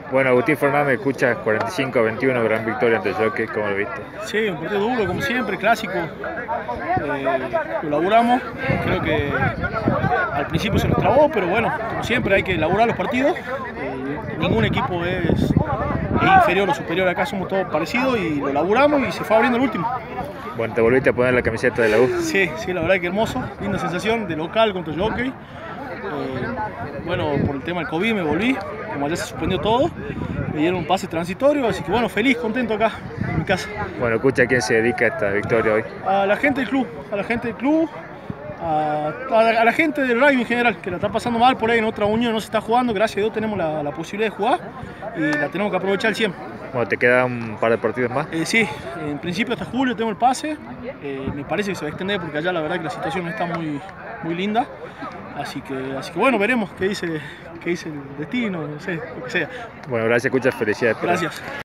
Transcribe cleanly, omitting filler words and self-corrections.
Bueno, Agustín Fernández, escuchas 45-21, gran victoria ante Jockey, ¿cómo lo viste? Sí, un partido duro, como siempre, clásico. Lo laburamos, creo que al principio se nos trabó, pero bueno, como siempre hay que laburar los partidos. Ningún equipo es inferior o superior, acá somos todos parecidos y lo laburamos y se fue abriendo el último. Bueno, te volviste a poner la camiseta de la U. Sí, la verdad que hermoso, linda sensación de local contra Jockey. Bueno, por el tema del COVID me volví, como ya se suspendió todo, me dieron un pase transitorio, así que bueno, feliz, contento acá en mi casa. Bueno, escucha, ¿a quién se dedica a esta victoria hoy? A la gente del club, a la gente del rugby en general, que la está pasando mal por ahí en otra unión, no se está jugando, gracias a Dios tenemos la posibilidad de jugar y la tenemos que aprovechar al 100. Bueno, ¿te quedan un par de partidos más? Sí, en principio hasta julio tengo el pase, me parece que se va a extender porque allá la verdad que la situación no está muy linda, así que bueno, veremos qué dice el destino, no sé, lo que sea. Bueno, gracias, escucha, felicidades. Gracias.